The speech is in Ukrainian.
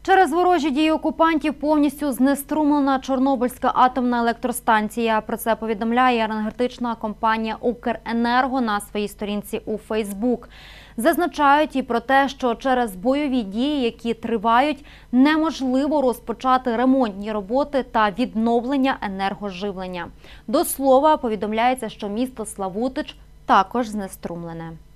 Через ворожі дії окупантів повністю знеструмлена Чорнобильська атомна електростанція. Про це повідомляє енергетична компанія «Укренерго» на своїй сторінці у Фейсбук. Зазначають і про те, що через бойові дії, які тривають, неможливо розпочати ремонтні роботи та відновлення енергоживлення. До слова, повідомляється, що місто Славутич також знеструмлене.